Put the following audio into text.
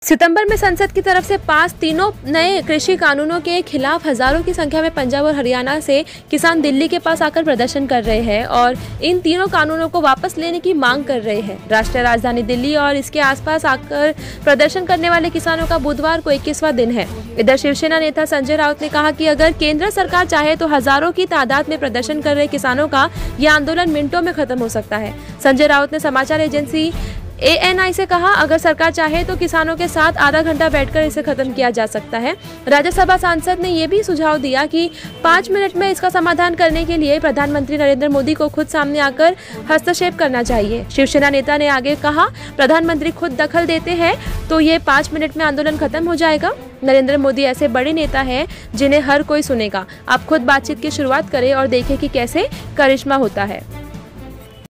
सितंबर में संसद की तरफ से पास तीनों नए कृषि कानूनों के खिलाफ हजारों की संख्या में पंजाब और हरियाणा से किसान दिल्ली के पास आकर प्रदर्शन कर रहे हैं और इन तीनों कानूनों को वापस लेने की मांग कर रहे हैं। राष्ट्रीय राजधानी दिल्ली और इसके आसपास आकर प्रदर्शन करने वाले किसानों का बुधवार को 21वां दिन है। इधर शिवसेना नेता संजय राउत ने कहा कि अगर केंद्र सरकार चाहे तो हजारों की तादाद में प्रदर्शन कर रहे किसानों का यह आंदोलन मिनटों में खत्म हो सकता है। संजय राउत ने समाचार एजेंसी ANI से कहा, अगर सरकार चाहे तो किसानों के साथ आधा घंटा बैठकर इसे खत्म किया जा सकता है। राज्यसभा सांसद ने यह भी सुझाव दिया कि 5 मिनट में इसका समाधान करने के लिए प्रधानमंत्री नरेंद्र मोदी को खुद सामने आकर हस्तक्षेप करना चाहिए। शिवसेना नेता ने आगे कहा, प्रधानमंत्री खुद दखल देते हैं तो ये 5 मिनट में आंदोलन खत्म हो जाएगा। नरेंद्र मोदी ऐसे बड़े नेता हैं जिन्हें हर कोई सुनेगा। आप खुद बातचीत की शुरुआत करें और देखें कि कैसे करिश्मा होता है।